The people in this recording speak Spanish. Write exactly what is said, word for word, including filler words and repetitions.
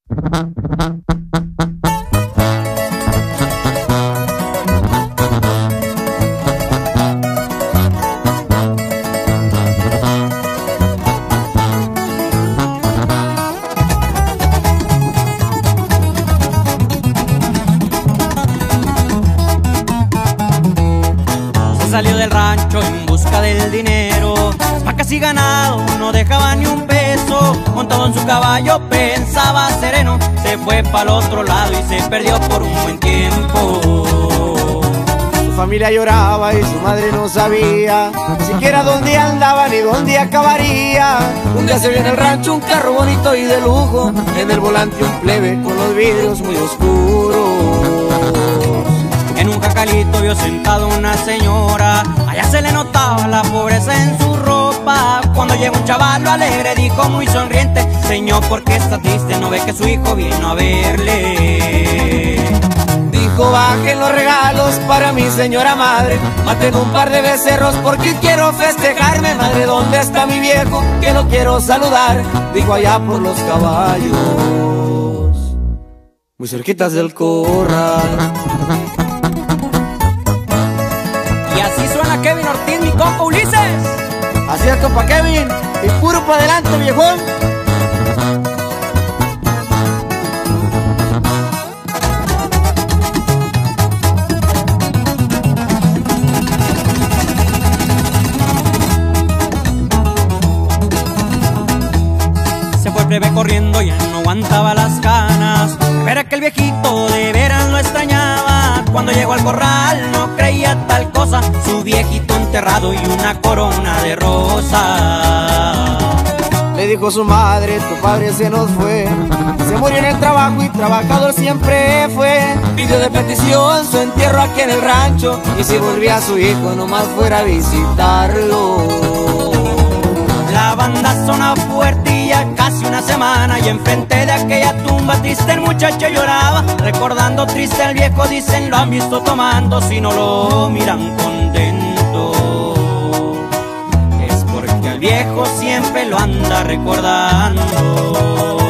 Salió del rancho en busca del dinero, vacas y ganado no dejaba ni un peso. Montado en su caballo pensaba sereno, se fue para el otro lado y se perdió por un buen tiempo. Su familia lloraba y su madre no sabía siquiera dónde andaba ni dónde acabaría. Un día se vio en el rancho un carro bonito y de lujo, en el volante un plebe con los vidrios muy oscuros. En un jacalito vio sentado una señora, allá se le notaba la pobreza en su ropa. Cuando llegó un chavalo alegre dijo muy sonriente: señor, ¿por qué está triste? ¿No ve que su hijo vino a verle? Dijo: bajen los regalos para mi señora madre, maten un par de becerros porque quiero festejarme. Madre, ¿dónde está mi viejo que no quiero saludar? Dijo: allá por los caballos, muy cerquitas del corral. Y así suena Kevin Ortiz, mi compa Ulises. Así es, compa Kevin, y puro para adelante, viejón. Se fue el plebe corriendo, ya no aguantaba las ganas, pero aquel viejito de veras lo extrañaba. Cuando llegó al corral no creía tal cosa, su viejito enterrado y una corona de rosas. Le dijo su madre: tu padre se nos fue, se murió en el trabajo y trabajador siempre fue. Pidió de petición su entierro aquí en el rancho, y si volvía su hijo nomás fuera a visitarlo. La banda sonaba fuerte y ya casi una semana, y enfrente de aquella tumba triste el muchacho lloraba. Recordando triste al viejo, dicen lo han visto tomando, si no lo miran contento es porque al viejo siempre lo anda recordando.